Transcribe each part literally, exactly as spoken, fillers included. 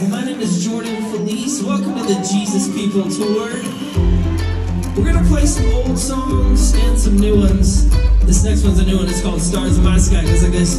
Hey, my name is Feliz. Welcome to the Jesus People Tour. We're gonna play some old songs and some new ones. This next one's a new one. It's called Stars in My Sky. It goes like this.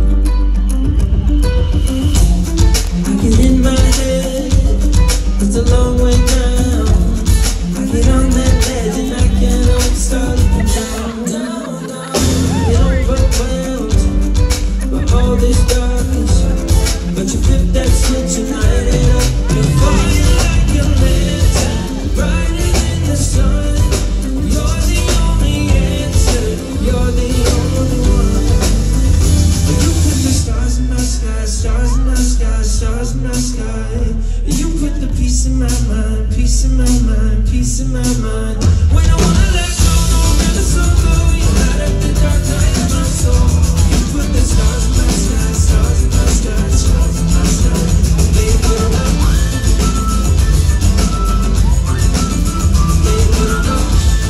I get in my head, it's a long way down. I get on that ledge and I can't help but start looking down, down, down. I get overwhelmed by all this darkness, but you flip that switch and light it up. You're fire like a lantern, brighter than the sun. You're the only answer, you're the only one. You put the stars in my sky, stars in my sky, stars in my sky. You put the peace in my mind, peace in my mind, peace in my mind. When I wanna let go, no matter so low, you light up the dark night of my soul. You put the stars in my sky, stars in my sky, stars in my sky. They put them up. They put them up.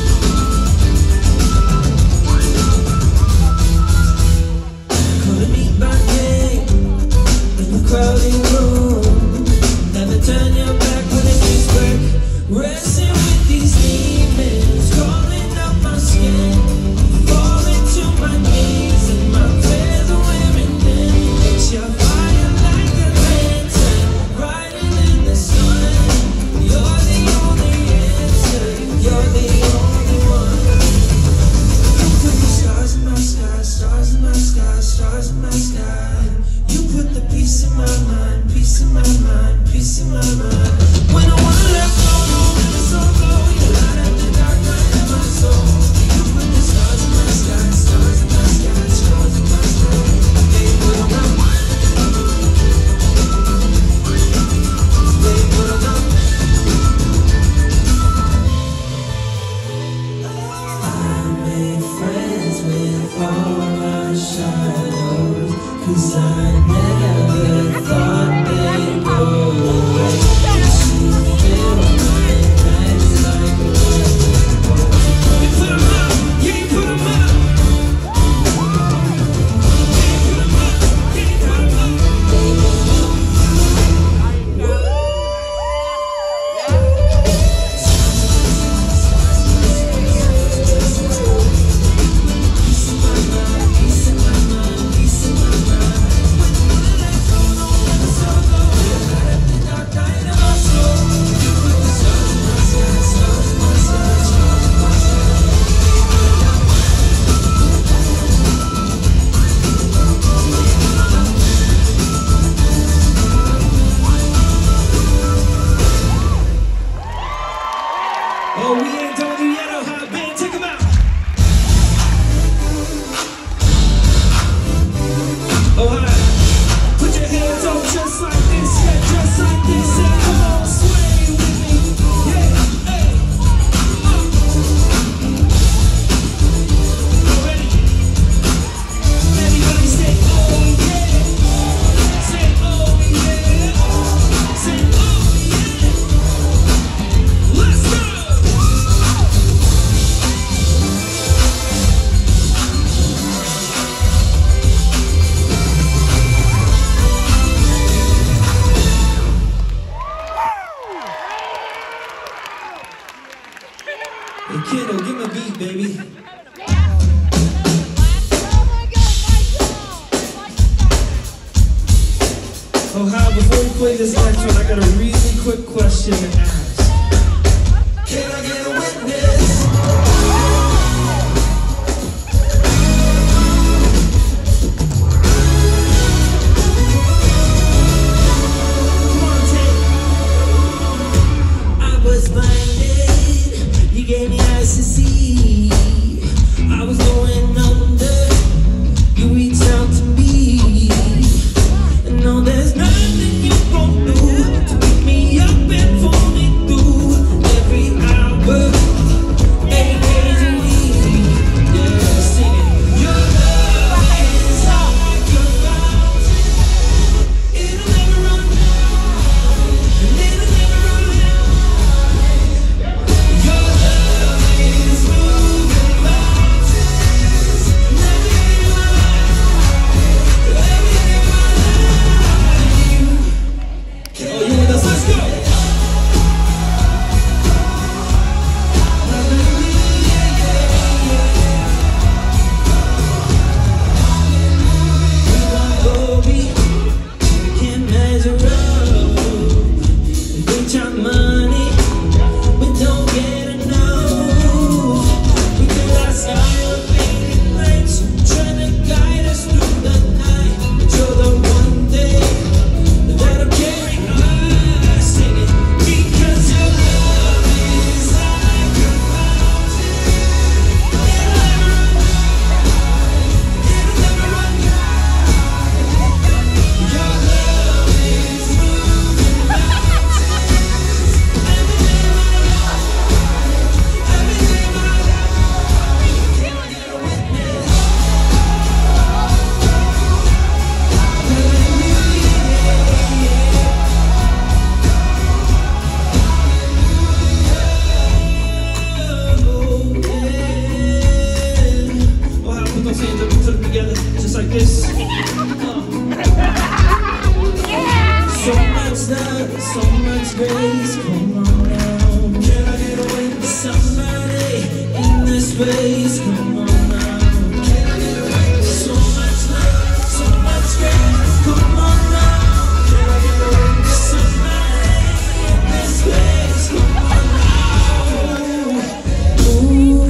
Come and meet my name in the crowded room. Never turn your back when it gets back. Wrestling with these demons, crawling up my skin, falling to my knees, and my prayers are wearing thin. But you're fire like a lantern, brighter than the sun. You're the only answer, you're the only one. You put the stars in my sky, stars in my sky, stars in my sky. You put the peace in my mind, peace in my mind, peace in my mind. When I wanna let go, no matter so low, you light up the dark night of my soul. You put the stars in my sky, stars in my sky, stars in my sky. They put them up. They put them up. I made friends with all my shadows, 'cause I never thought they'd go away. You fill my hands like a rainbow. You put 'em up, yeah, you put 'em up. Yeah, you put 'em up, yeah, you put 'em up. Peace in my mind, peace in my mind, peace in my mind. When you wanna let go, no matter so low, you light up the dark night of my soul. You put the stars in my sky, stars in my sky, stars in my sky. Oh, we ain't done with you yet, Ohio band, take 'em out. Ohio, put your hands up just like this, yeah, just like this, yeah, come on, sway with me, yeah, hey, uh. You ready? Everybody say, oh yeah, say, oh yeah, say, oh yeah, let's go! Hey kiddo, give me a beat, baby. Oh, how before we play this next one, I got a really quick question to ask. Can I get a witness? Come on, Tate. I was blinded, you gave me eyes to see. I was going under, you reached out to me. And no, there's nothing you won't do to pick me up and pull me much love, so much grace. Come on now. Can I get away with somebody in this place? Come on now. Can I get away with so much love, so much grace? Come on now. Can I get away with somebody in this place? Come on now. Ooh.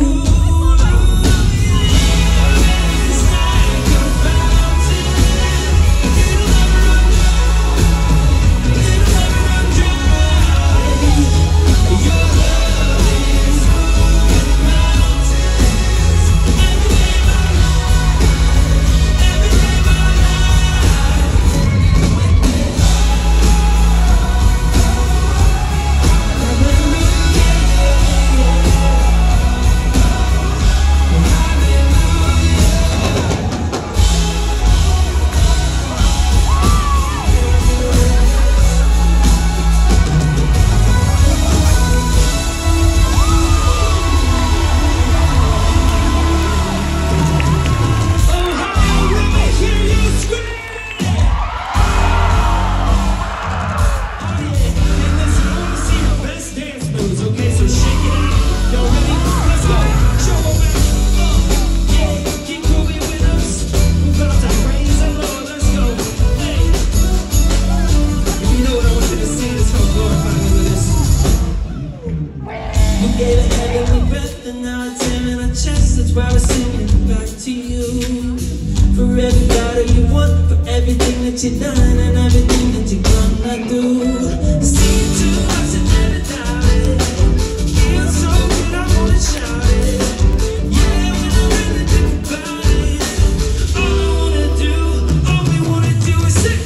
Gave a heavenly breath and now it's in our chest. That's why we're singing back to you. For every battle you won, for everything that you've done and everything that you're gonna do. See it to us and never doubt it. Feels so good, I wanna shout it. Yeah, when I really think about it, all I wanna do, all we wanna do is sing.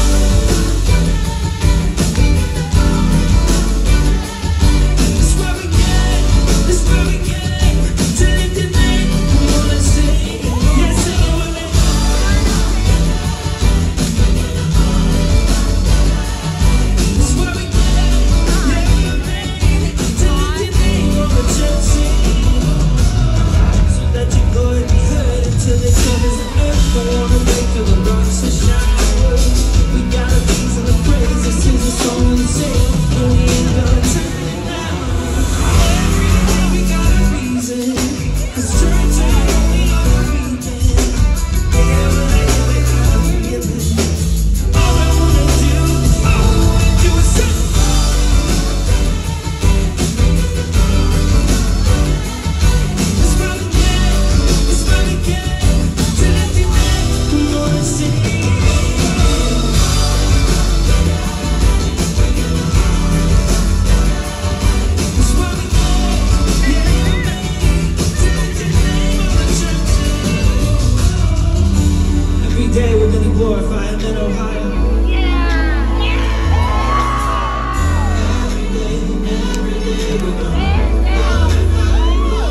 Day we're gonna glorify him in Ohio. Yeah. Yeah. Every day, every day we're gonna glorify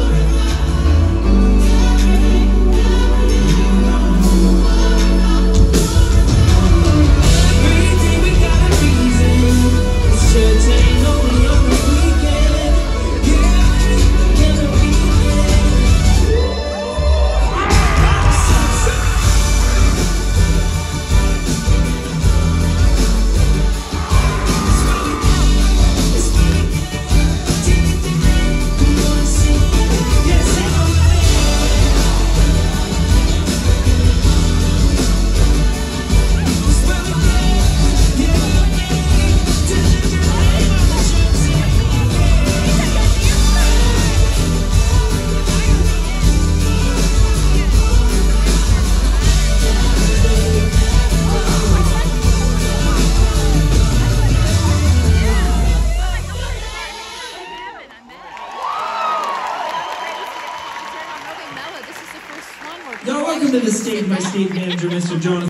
every day we got a reason. This church ain't only on the weekend. Yeah, we're gonna be Now welcome to the stage, my stage manager, Mister Jonas.